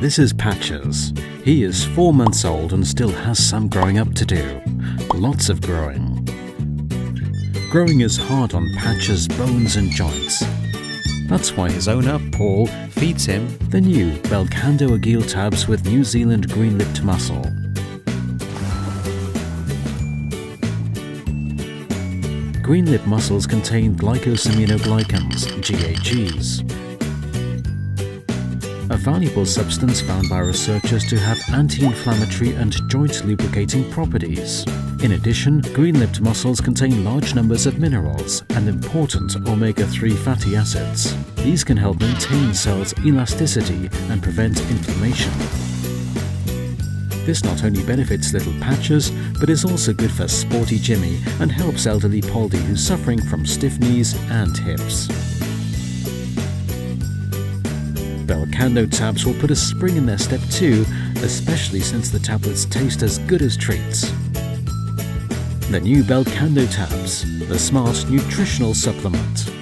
This is Patches. He is 4 months old and still has some growing up to do. Lots of growing. Growing is hard on Patches' bones and joints. That's why his owner, Paul, feeds him the new BELCANDO AGIL-Tabs with New Zealand green-lipped mussel. Green-lipped mussels contain glycosaminoglycans, GAGs, a valuable substance found by researchers to have anti-inflammatory and joint lubricating properties. In addition, green-lipped mussels contain large numbers of minerals and important omega-3 fatty acids. These can help maintain cells' elasticity and prevent inflammation. This not only benefits little Patches, but is also good for sporty Jimmy and helps elderly Poldy who's suffering from stiff knees and hips. BELCANDO tabs will put a spring in their step too, especially since the tablets taste as good as treats. The new BELCANDO tabs, the smart nutritional supplement.